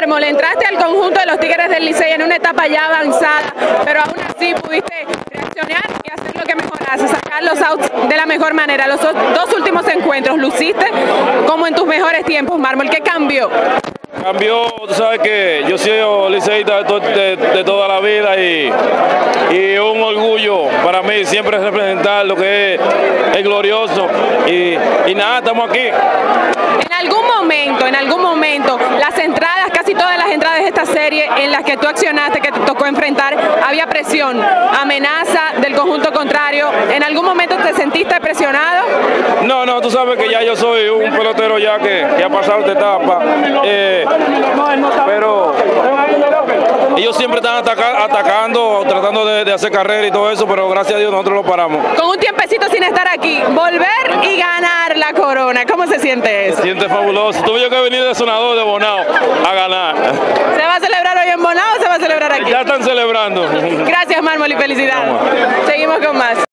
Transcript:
Mármol, entraste al conjunto de los Tigres del Licey en una etapa ya avanzada, pero aún así pudiste reaccionar y hacer lo que mejor haces, sacar los outs de la mejor manera. Los dos últimos encuentros luciste como en tus mejores tiempos, Mármol. ¿Qué cambió? Cambió, tú sabes que yo soy liceísta de toda la vida y un orgullo para mí siempre representar lo que es el glorioso y nada, estamos aquí. En algún momento, las entradas, casi todas las entradas de esta serie en las que tú accionaste, que te tocó enfrentar, había presión, amenaza del conjunto contrario. ¿En algún momento te sentiste presionado? No, tú sabes que ya yo soy un pelotero ya que ha pasado esta etapa, pero ellos siempre están atacando, tratando de hacer carrera y todo eso, pero gracias a Dios nosotros lo paramos. Con un tiempecito sin estar aquí, volver y ganar la corona, ¿cómo se siente eso? Se siente fabuloso. Tuve yo que venir de Sonador, de Bonao, a ganar. ¿Se va a celebrar hoy en Bonao o se va a celebrar aquí? Ya están celebrando. Gracias, Mármol, y felicidades. Seguimos con más.